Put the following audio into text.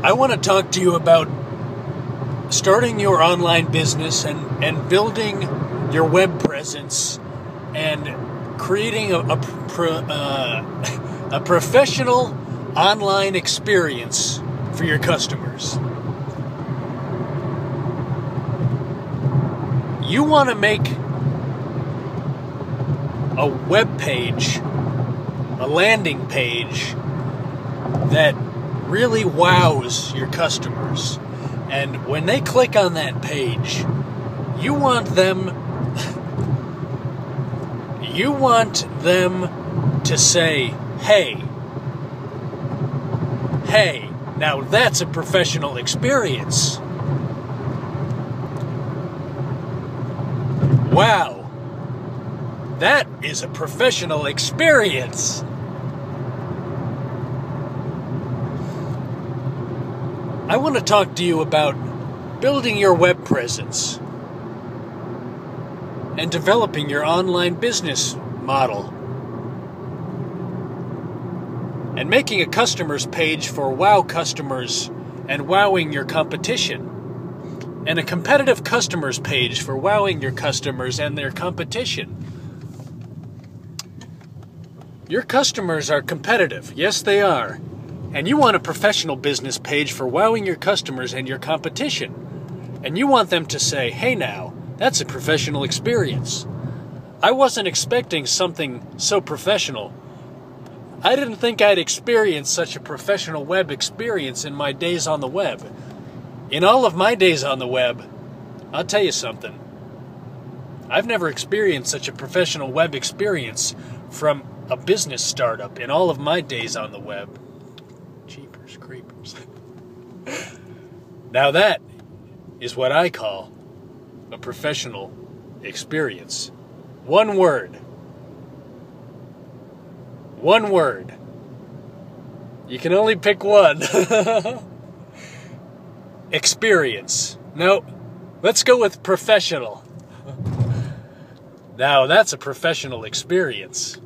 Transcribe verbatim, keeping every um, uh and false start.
I want to talk to you about starting your online business and, and building your web presence and creating a, a, pro, uh, a professional online experience for your customers. You want to make a web page, a landing page that really wows your customers. And when they click on that page, you want them you want them to say, "Hey, hey, now that's a professional experience. Wow, that is a professional experience." I want to talk to you about building your web presence and developing your online business model and making a customer's page for wow customers and wowing your competition, and a competitive customers page for wowing your customers and their competition. Your customers are competitive. Yes, they are. And you want a professional business page for wowing your customers and your competition. And you want them to say, "Hey now, that's a professional experience." I wasn't expecting something so professional. I didn't think I'd experience such a professional web experience in my days on the web. In all of my days on the web, I'll tell you something. I've never experienced such a professional web experience from a business startup in all of my days on the web. Jeepers creepers. Now that is what I call a professional experience. One word. One word. You can only pick one. Experience. No, let's go with professional. Now that's a professional experience.